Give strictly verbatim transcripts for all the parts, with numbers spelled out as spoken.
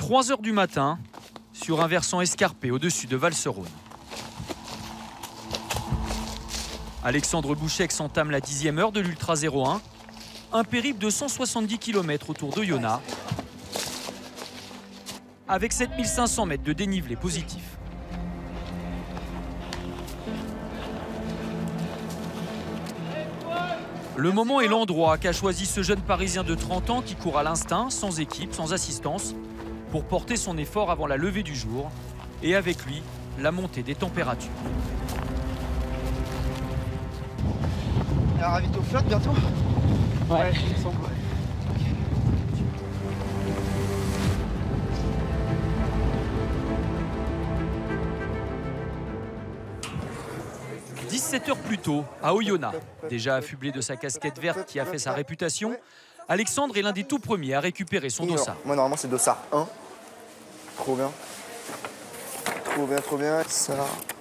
trois heures du matin, sur un versant escarpé au-dessus de Valserone. Alexandre Bouchex entame la dixième heure de l'Ultra zéro un, un périple de cent soixante-dix kilomètres autour d'Oyonnax, avec sept mille cinq cents mètres de dénivelé positif. Le moment et l'endroit qu'a choisi ce jeune Parisien de trente ans qui court à l'instinct, sans équipe, sans assistance, pour porter son effort avant la levée du jour et avec lui, la montée des températures. Il y a un ravito flotte bientôt? Ouais, ouais, il me semble. dix-sept heures plus tôt, à Oyonnax, déjà affublé de sa casquette verte qui a fait sa réputation, Alexandre est l'un des tout premiers à récupérer son dossard. Moi, normalement, c'est dossard un. Trop bien. Trop bien, trop bien. Ça.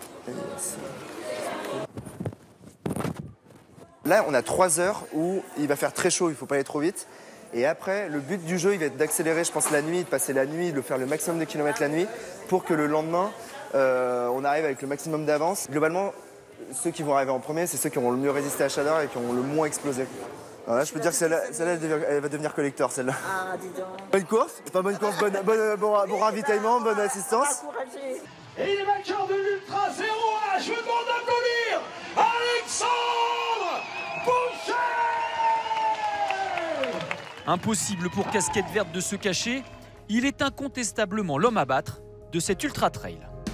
Là, on a trois heures où il va faire très chaud, il ne faut pas aller trop vite. Et après, le but du jeu, il va être d'accélérer, je pense, la nuit, de passer la nuit, de faire le maximum de kilomètres la nuit, pour que le lendemain, euh, on arrive avec le maximum d'avance. Globalement, ceux qui vont arriver en premier, c'est ceux qui auront le mieux résisté à la chaleur et qui auront le moins explosé. Alors là, je peux dire que celle-là, celle-là, elle va devenir collector, celle-là. Ah, dis donc. Bonne course, pas bonne course, bonne, bonne, bon, bon ravitaillement, bonne assistance. Encouragé. Et il est vainqueur de l'Ultra zéro un. Je vous demande d'applaudir Alexandre Bouchex. Impossible pour Casquette Verte de se cacher, il est incontestablement l'homme à battre de cet ultra trail.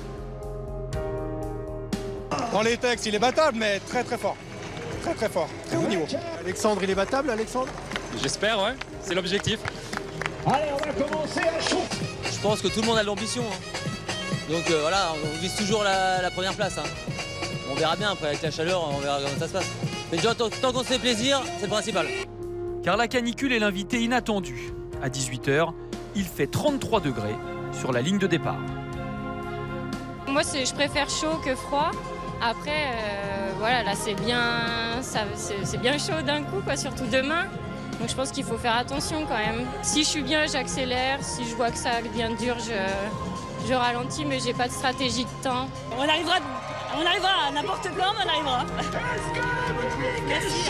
Dans les textes, il est battable, mais très très fort. Très très fort, très haut niveau. Alexandre, il est battable, Alexandre? J'espère, ouais. C'est l'objectif. Allez, on va commencer à chaud. Je pense que tout le monde a de l'ambition. Hein. Donc euh, voilà, on vise toujours la, la première place. Hein. On verra bien après avec la chaleur, on verra comment ça se passe. Mais déjà, tant, tant qu'on se fait plaisir, c'est le principal. Car la canicule est l'invité inattendu. À dix-huit heures, il fait trente-trois degrés sur la ligne de départ. Moi, je préfère chaud que froid. Après, euh, voilà, là c'est bien, c'est bien chaud d'un coup, quoi, surtout demain. Donc je pense qu'il faut faire attention quand même. Si je suis bien, j'accélère. Si je vois que ça devient dur, je, je ralentis, mais j'ai pas de stratégie de temps. On arrivera, on arrivera à n'importe quand, mais on arrivera. Merci.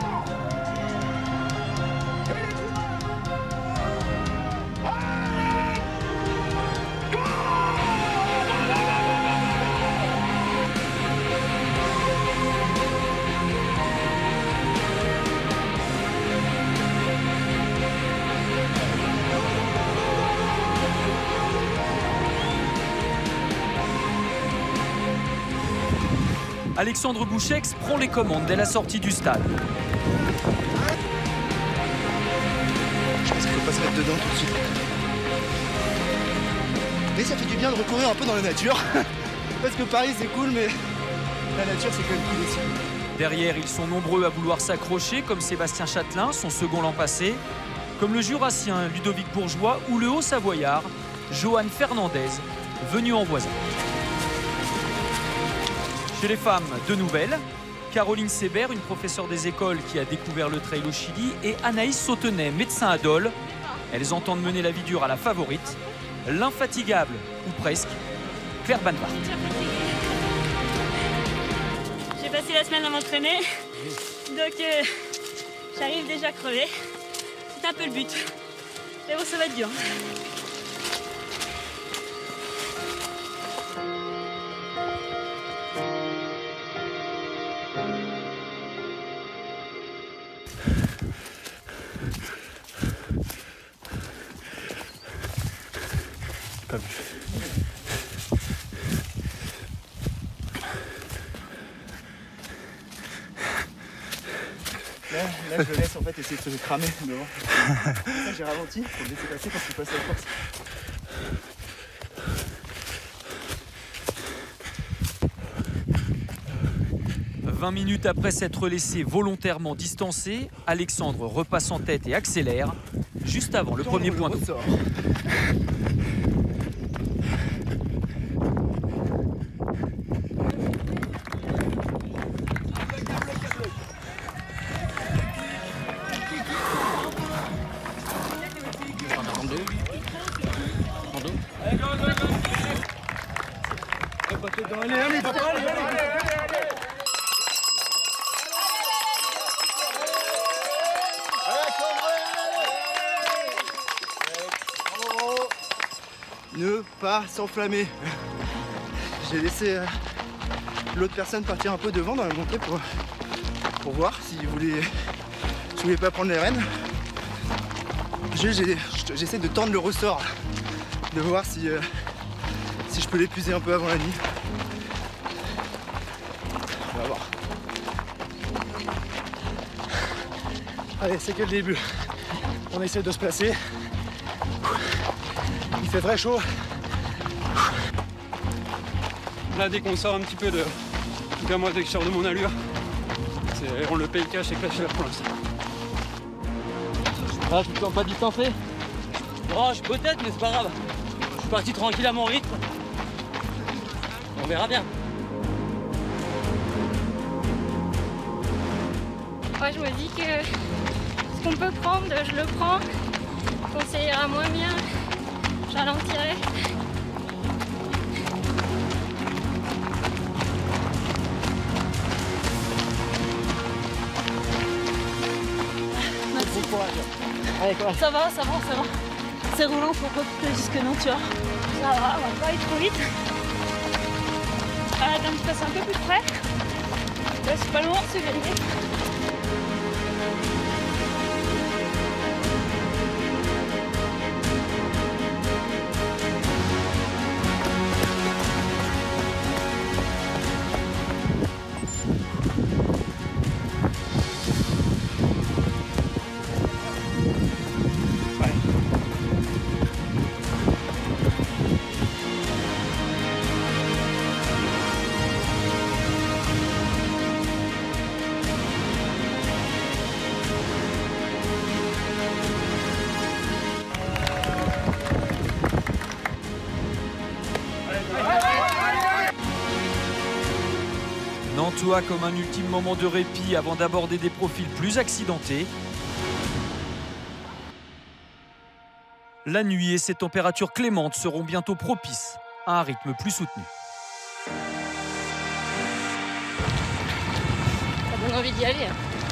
Alexandre Bouchex prend les commandes dès la sortie du stade. Je pense qu'il ne faut pas se mettre dedans tout de suite. Mais ça fait du bien de recourir un peu dans la nature. Parce que Paris c'est cool, mais la nature c'est quand même cool aussi. Derrière, ils sont nombreux à vouloir s'accrocher, comme Sébastien Châtelain, son second l'an passé, comme le Jurassien Ludovic Bourgeois ou le Haut-Savoyard, Johan Fernandez, venu en voisin. Chez les femmes, deux nouvelles. Caroline Sébert, une professeure des écoles qui a découvert le trail au Chili, et Anaïs Sautenay, médecin à Dole. Elles entendent mener la vie dure à la favorite, l'infatigable, ou presque, Claire Banvart. J'ai passé la semaine à m'entraîner, donc euh, j'arrive déjà crevée. C'est un peu le but. Mais bon, ça va être dur. Pas vu. Là, là, je le laisse en fait essayer de se cramer devant. Là, j'ai ralenti pour le laisser passer parce qu'il passe la force. vingt minutes après s'être laissé volontairement distancer, Alexandre repasse en tête et accélère, juste avant le premier point d'eau. Ne pas s'enflammer. J'ai laissé euh, l'autre personne partir un peu devant dans la montée pour, pour voir si vous voulez, si vous voulez pas prendre les rênes. J'essaie de tendre le ressort, de voir si, euh, si je peux l'épuiser un peu avant la nuit. On va voir. Allez, c'est que le début. On essaie de se placer. Il fait très chaud. Là, dès qu'on sort un petit peu de... En tout cas, moi, dès que je sors de mon allure, on le paye cash et que là, je suis là pour l'instant. Ah, je me sens pas distancé. Oh, je peut-être, mais c'est pas grave. Je suis parti tranquille à mon rythme. On verra bien. Moi, je me dis que ce qu'on peut prendre, je le prends. Quand ça ira moins bien, je ralentirai. Merci. Allez, quoi. Ça va, ça va, ça va. C'est roulant, faut pas que jusque non, tu vois. Ça va, on va pas aller trop vite. Ah, attends, tu passes un peu plus près. Là, c'est pas loin, c'est gagné. Nantua comme un ultime moment de répit avant d'aborder des profils plus accidentés. La nuit et ses températures clémentes seront bientôt propices à un rythme plus soutenu. Ça donne envie d'y aller.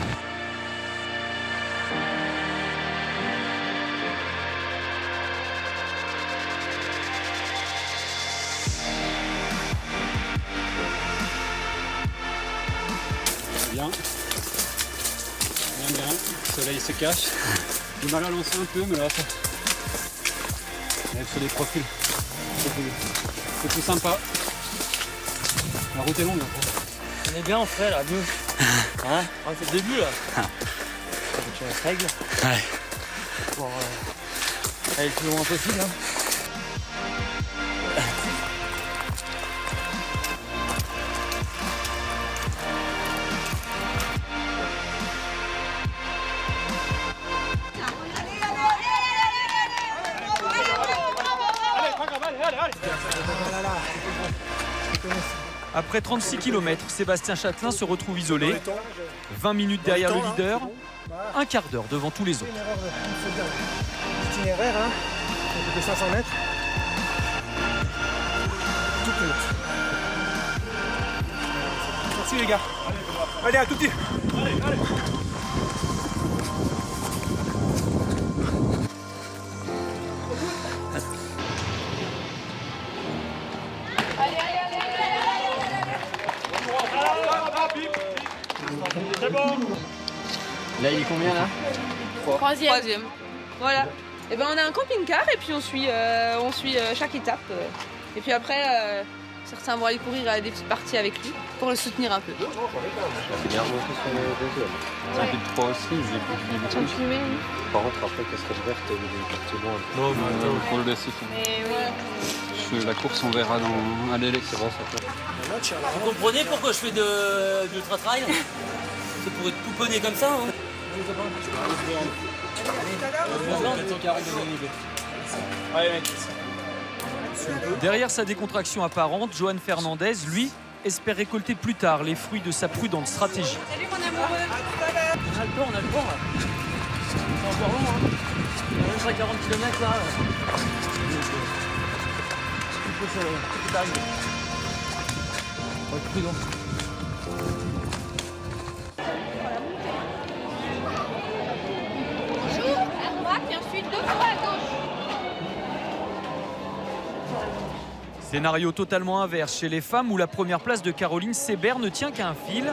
Bien. Bien, bien. Le soleil se cache. J'ai mal à lancer un peu, mais là, ça... sur des profils. C'est tout sympa. La route est longue. Après. On est bien en frais là, nous. Hein ah, c'est le début là. Tu règle. Ouais. Pour euh, aller le plus loin possible. Hein. Après trente-six kilomètres, Sébastien Châtelain se retrouve isolé. vingt minutes derrière le leader, un quart d'heure devant tous les autres. Itinéraire, hein, de cinq cents mètres. Tout petit. Merci les gars. Allez, à tout petit. Allez, allez. Là, il est combien là? Troisième. Troisième. Voilà. Et ben on a un camping-car et puis on suit, euh, on suit euh, chaque étape. Euh. Et puis après, euh, certains vont aller courir à des petites parties avec lui pour le soutenir un peu. C'est bien remonté sur les deux heures. C'est un trois aussi, j'ai vu des trucs. Filmé, oui. Par contre, après, casquette verte, il est parti loin. Non, mais il faut le laisser. Mais oui. La course, on verra dans... à l'élec, c'est bon, ça fait. Vous comprenez pourquoi je fais de, de ultra-trail? C'est pour être pouponné comme ça. Hein. Derrière sa décontraction apparente, Johan Fernandez, lui, espère récolter plus tard les fruits de sa prudente stratégie. Salut mon amoureux. On a le temps, on a le temps là. C'est encore long, hein. On est à quarante kilomètres là. tout peut se, tout peut arriver. Faut être prudent. Bonjour, à droite et ensuite deux fois à gauche. Scénario totalement inverse chez les femmes où la première place de Caroline Sébert ne tient qu'à un fil.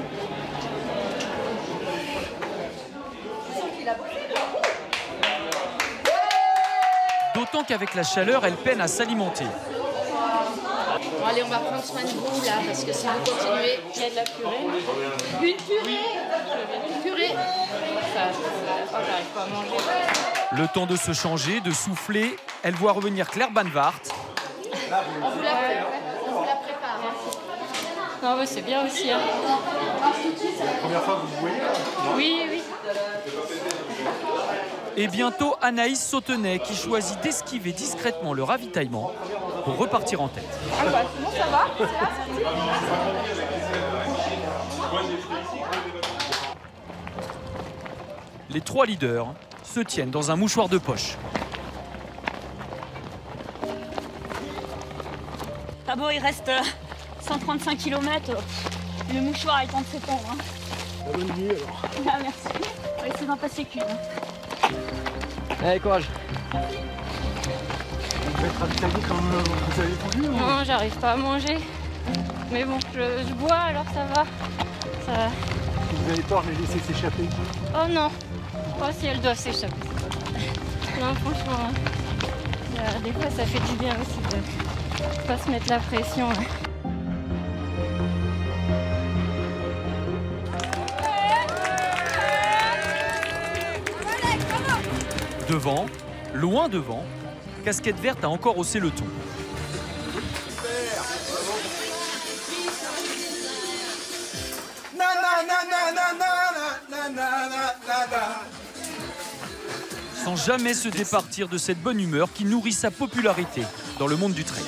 D'autant qu'avec la chaleur, elle peine à s'alimenter. Bon, allez, on va prendre soin de vous là, parce que si vous continuez, il y a de la purée. Une purée Une purée Ça, oh, j'arrive pas à manger. Le temps de se changer, de souffler, elle voit revenir Claire Banvart. On vous la prépare. On vous la prépare. Non, mais c'est bien aussi. Hein. C'est la première fois que vous voyez là? Oui, oui. Et bientôt Anaïs Sautenay qui choisit d'esquiver discrètement le ravitaillement pour repartir en tête. Ah bah sinon ça va, c'est là, Les trois leaders se tiennent dans un mouchoir de poche. Ah bon, il reste cent trente-cinq kilomètres. Le mouchoir est en train de s'étendre. Hein. La bonne nuit alors. Ah, merci. On va essayer d'en passer qu'une. Allez, courage. Vous pouvez être ravitaillé comme vous avez voulu? Non, j'arrive pas à manger. Mais bon, je, je bois alors ça va. Ça va. Vous avez peur de les laisser s'échapper? Oh non. Oh si elles doivent s'échapper. Non, franchement, hein. Là, des fois ça fait du bien aussi de pas se mettre la pression. Hein. Devant, loin devant, Casquette Verte a encore haussé le ton. Sans jamais se départir de cette bonne humeur qui nourrit sa popularité dans le monde du trail.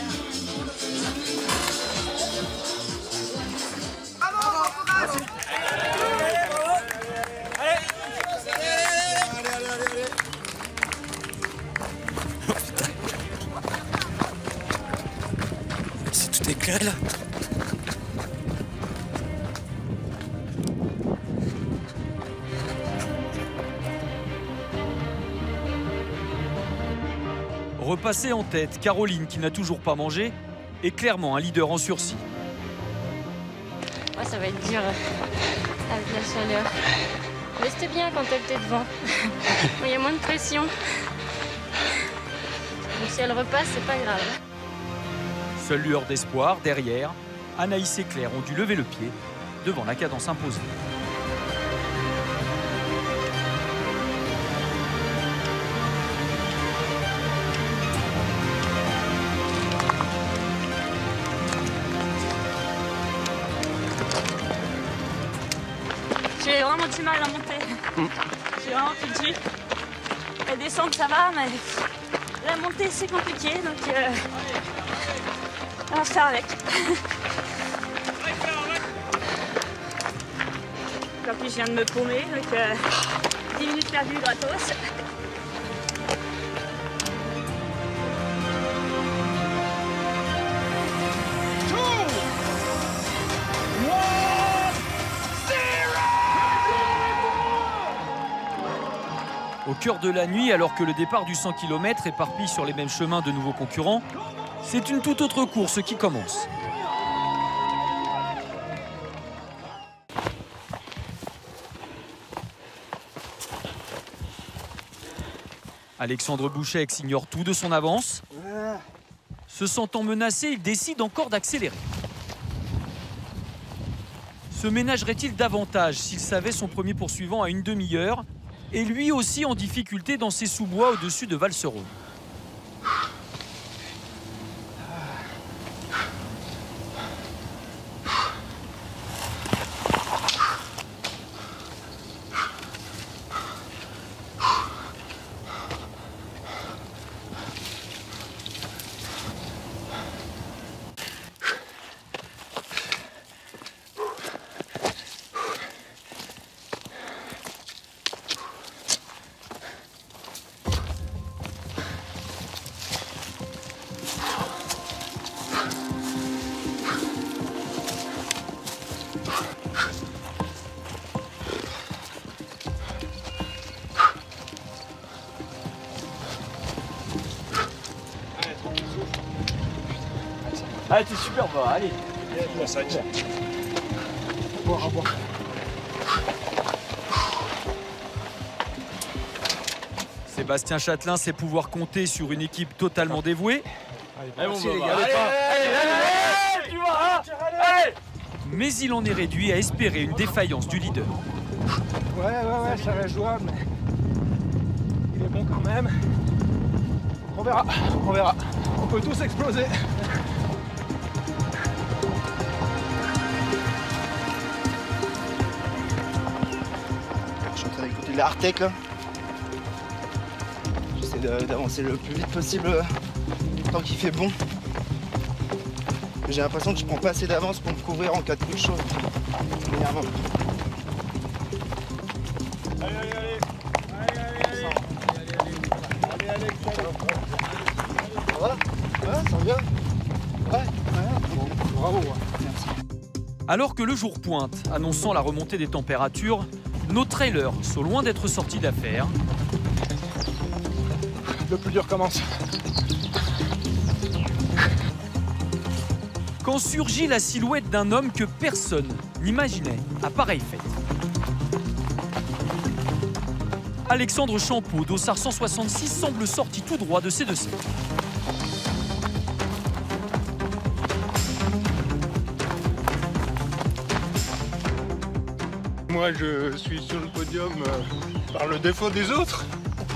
C'est tout éclairé là. Repassée en tête, Caroline, qui n'a toujours pas mangé, est clairement un leader en sursis. Oh, ça va être dur euh, avec la chaleur. Mais c'était bien quand elle était devant. Il y a moins de pression. Donc si elle repasse, c'est pas grave. Seule lueur d'espoir, derrière, Anaïs et Claire ont dû lever le pied devant la cadence imposée. J'ai vraiment du mal à monter. J'ai vraiment plus de jus. La descente, ça va, mais la montée, c'est compliqué, donc euh, on va faire avec. En plus, je viens de me paumer, donc euh, dix minutes perdues gratos. Au cœur de la nuit, alors que le départ du cent kilomètres éparpille sur les mêmes chemins de nouveaux concurrents, c'est une toute autre course qui commence. Alexandre Bouchek ignore tout de son avance. Se sentant menacé, il décide encore d'accélérer. Se ménagerait-il davantage s'il savait son premier poursuivant à une demi-heure et lui aussi en difficulté dans ses sous-bois au-dessus de Valserone? Ah, t'es super fort, allez. Boire, à boire. Sébastien Châtelain sait pouvoir compter sur une équipe totalement dévouée. Allez, bon, merci, bah, les bah, gars. allez, Allez, allez, allez, allez, tu vois, hein, allez. Mais il en est réduit à espérer une défaillance du leader. Ouais, ouais, ouais, ça reste jouable, mais il est bon quand même. On verra, on verra. On peut tous exploser. Je suis en train d'écouter de la Artec là. J'essaie de- d'avancer le plus vite possible euh, tant qu'il fait bon. J'ai l'impression que je prends pas assez d'avance pour me couvrir en cas de coup de chaud. Ça m'énerve un peu. Allez, allez, allez. Allez, allez, allez. Allez, allez, Ça va? Ouais, ça va bien? Ouais, ouais. Bon, bravo. Merci. Alors que le jour pointe, annonçant la remontée des températures, nos trailers sont loin d'être sortis d'affaire. Le plus dur commence. Quand surgit la silhouette d'un homme que personne n'imaginait à pareille fête. Alexandre Champeau, Dossard cent soixante-six, semble sorti tout droit de ses deux sets. Moi, je suis sur le podium euh, par le défaut des autres.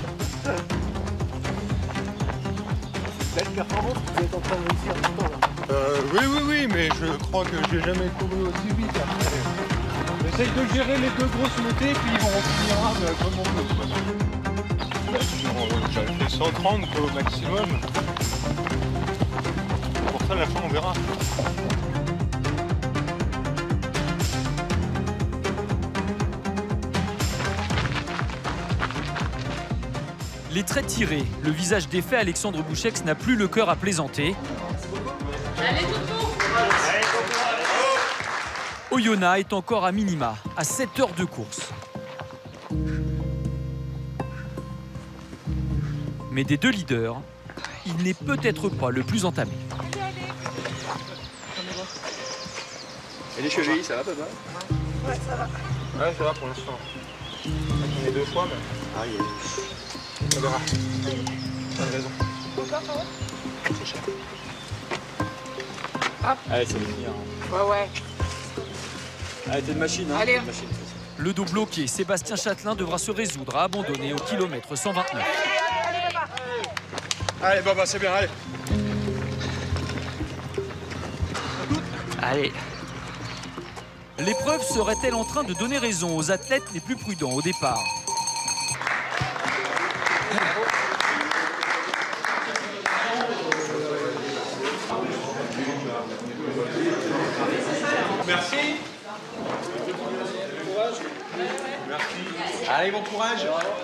Belle performance que vous êtes en train de réussir tout le temps là. Euh, oui, oui, oui, mais je crois que j'ai jamais couru aussi vite. Après. J'essaye de gérer les deux grosses montées, puis on finira euh, comme on peut. Quoi. Là, sur, euh, j'avais fait cent trente quoi, au maximum. Pour ça, à la fin, on verra. Les traits tirés, le visage défait, Alexandre Bouchex n'a plus le cœur à plaisanter. Allez, Toutou! Oyonnax est encore à minima, à sept heures de course. Mais des deux leaders, il n'est peut-être pas le plus entamé. Et les chevilles, ça va, papa? Ouais, ça va. Ouais, ça va pour l'instant. On est deux fois, mais. Ah, il est... On verra. T'as raison. Encore, ça va? C'est cher. Hop. Allez, ça va finir. Ouais, ouais. Allez, t'es une machine, hein? Allez. Une machine. Le dos bloqué, Sébastien Châtelain devra se résoudre à abandonner au kilomètre cent vingt-neuf. Allez, papa. Allez, Baba, c'est bien, allez. Allez. L'épreuve serait-elle en train de donner raison aux athlètes les plus prudents au départ? Merci. Merci. Allez, bon courage.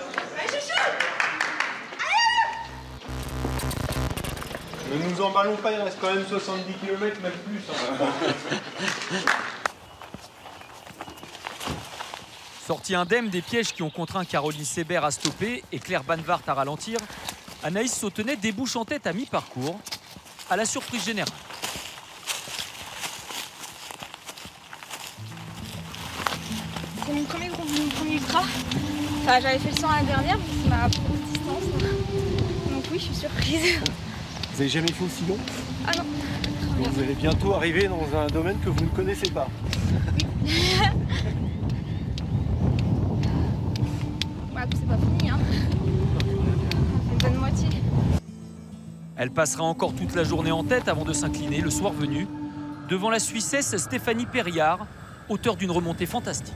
Ne nous emballons pas, il reste quand même soixante-dix kilomètres, même plus. Hein. Sortie indemne des pièges qui ont contraint Caroline Sébert à stopper et Claire Banvart à ralentir, Anaïs Sautenay débouche en tête à mi-parcours, à la surprise générale. C'est mon premier groupe, mon premier ultra. Enfin, j'avais fait le cent l'année dernière, mais c'est ma première distance. Donc oui, je suis surprise. Vous avez jamais fait aussi long? Ah non. Donc vous allez bientôt arriver dans un domaine que vous ne connaissez pas. Ouais, c'est pas fini, hein. Une bonne moitié. Elle passera encore toute la journée en tête avant de s'incliner le soir venu devant la Suissesse Stéphanie Perriard, auteure d'une remontée fantastique.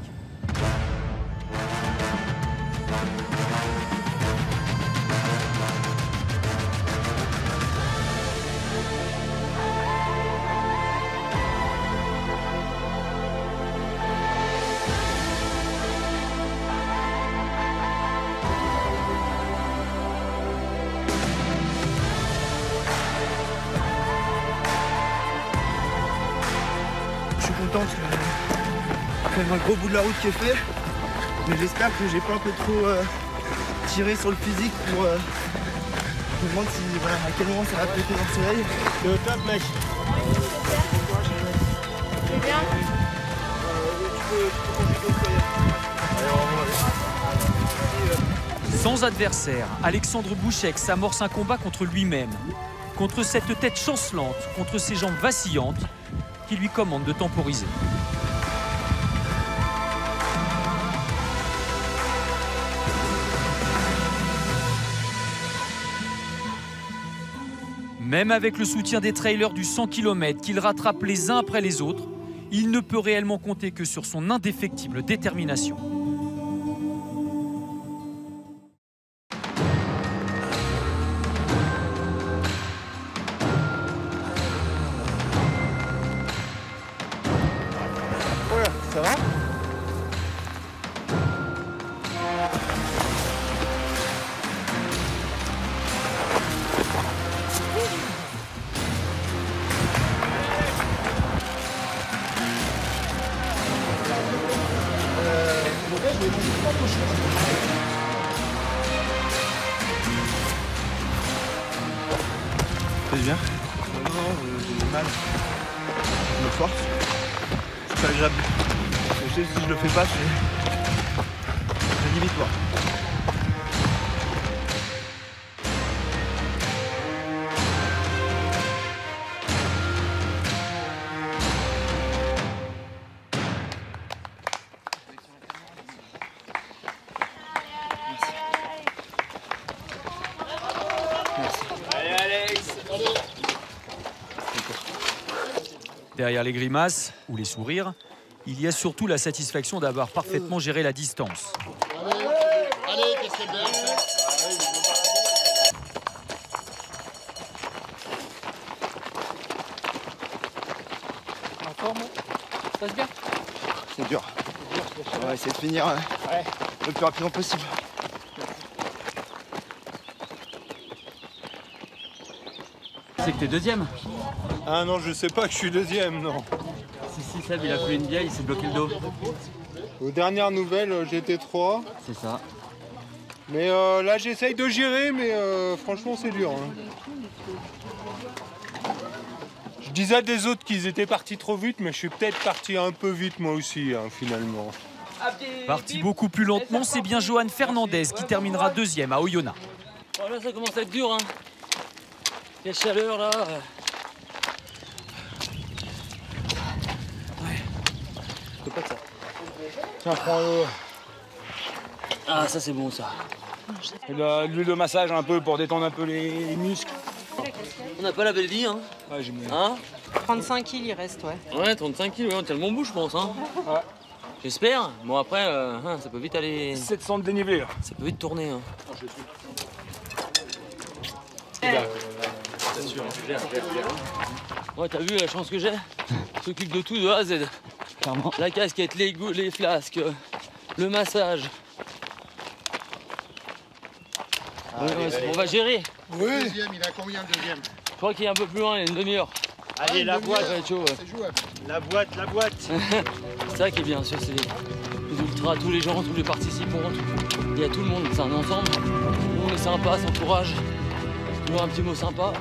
Je suis content parce que c'est quand même un gros bout de la route qui est fait. Mais j'espère que j'ai pas un peu trop euh, tiré sur le physique pour... Euh, je me demande si, voilà, à quel moment ça va péter dans le soleil. Le top, mec. C'est bien. Sans adversaire, Alexandre Bouchek s'amorce un combat contre lui-même, contre cette tête chancelante, contre ses jambes vacillantes, qui lui commandent de temporiser. Même avec le soutien des trailers du cent kilomètres qu'il rattrape les uns après les autres, il ne peut réellement compter que sur son indéfectible détermination. Voilà, ça va? C'est bien? Non, non, j'ai mal. Je me force. C'est pas agréable. Je sais si je le fais pas, c'est. J'ai dit victoire. Derrière les grimaces ou les sourires, il y a surtout la satisfaction d'avoir parfaitement géré la distance. Allez, allez, que c'est bien. En forme? Ça passe bien? C'est dur. On va essayer de finir euh, Ouais. le plus rapidement possible. C'est que t'es deuxième? Ah non, je sais pas que je suis deuxième, non. Si, si, Seb, il a coulé une bielle, il s'est bloqué le dos. Aux dernières nouvelles, euh, j'étais trois. C'est ça. Mais euh, là, j'essaye de gérer, mais euh, franchement, c'est dur. Hein. Je disais à des autres qu'ils étaient partis trop vite, mais je suis peut-être parti un peu vite moi aussi, hein, finalement. Parti beaucoup plus lentement, c'est bien Johan Fernandez qui terminera deuxième à Oyonnax. Bon, là, ça commence à être dur. Hein. Quelle chaleur, là. Ouais. Je peux pas que ça. Tiens, prends l'eau. Ah, ça, c'est bon, ça. Et de l'huile de massage un peu pour détendre un peu les muscles. On n'a pas la belle vie, hein. Ouais, j'ai mis. Hein? trente-cinq kilos, il reste, ouais. Ouais, trente-cinq kilos, ouais, on tient le bon bout, je pense. Hein. Ouais. J'espère. Bon, après, euh, hein, ça peut vite aller. sept cents de dénivelé, là. Ça peut vite tourner. Hein. C'est sûr. Ouais, t'as vu la chance que j'ai? Je s'occupe de tout de A à Z. Clairement. La casquette, les, goûts, les flasques, le massage. Ah, ouais, allez, ouais, allez. on va gérer. Le deuxième, il a combien le deuxième? Je crois qu'il est un peu plus loin, il y a une demi-heure. Allez, la boîte, ça va être chaud. Ouais. c'est jouable. La boîte, la boîte. C'est ça qui est bien sûr, c'est les, les ultras, tous les gens, tous les participants, tout- il y a tout le monde, c'est un ensemble. Tout le monde est sympa, s'encourage. Toujours un petit mot sympa.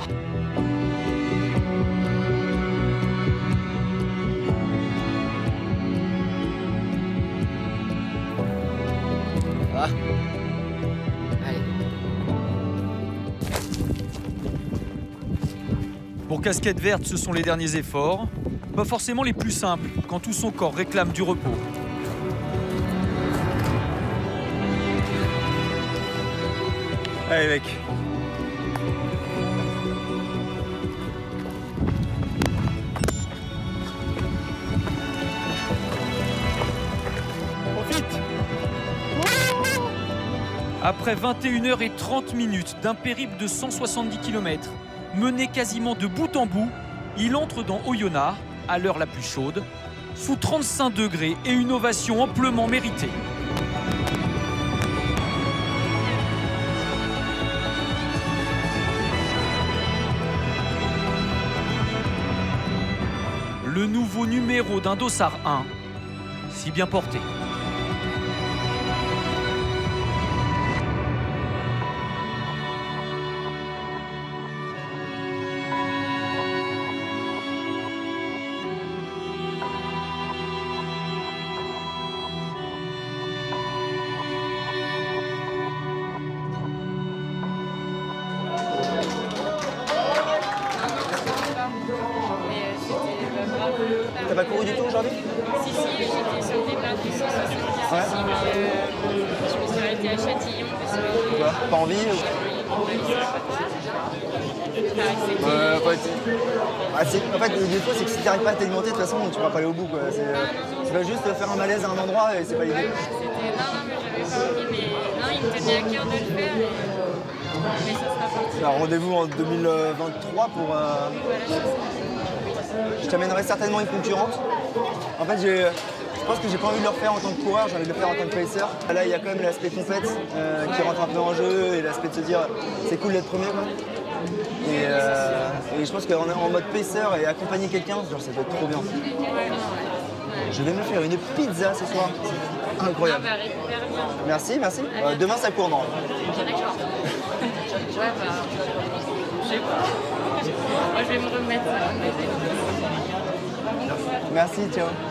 Ah. Allez. Pour Casquette Verte, ce sont les derniers efforts. Pas forcément les plus simples, quand tout son corps réclame du repos. Allez mec. Après vingt et une heures trente minutes d'un périple de cent soixante-dix kilomètres, mené quasiment de bout en bout, il entre dans Oyonnax, à l'heure la plus chaude, sous trente-cinq degrés et une ovation amplement méritée. Le nouveau numéro d'un Dossard un, si bien porté. t'as pas couru du tout aujourd'hui? Si, si, j'étais sur le départ du cent soixante-dix Ouais. aussi, mais euh, je me suis arrêtée à Châtillon parce que... Quoi? Pas envie ou... Euh, en fait, ah, c'est- en fait, le défaut, c'est que si t'arrives pas à t'alimenter, de toute façon, tu pourras pas aller au bout. Quoi. C'est, tu vas juste faire un malaise à un endroit et c'est pas l'idée. C'était... Non, non, mais j'avais pas envie, mais non, il me tenait à cœur de le faire, et... mais ça sera parti. Alors, rendez-vous en deux mille vingt-trois pour... Euh... Je t'amènerai certainement une concurrente. En fait, j'ai... je pense que j'ai pas envie de le refaire en tant que coureur, j'ai envie de le faire en tant que pacer. Là, il y a quand même l'aspect compète euh, qui rentre un peu en jeu et l'aspect de se dire c'est cool d'être premier. Quoi. Et, euh, et je pense qu'en en mode pacer et accompagner quelqu'un, genre, ça doit être trop bien. Je vais me faire une pizza ce soir. Incroyable. Ah bah récupère bien. Merci, merci. Euh, demain, ça court, non? D'accord. Ouais, bah... Je sais pas. Moi, je vais me remettre ça. Merci, ciao.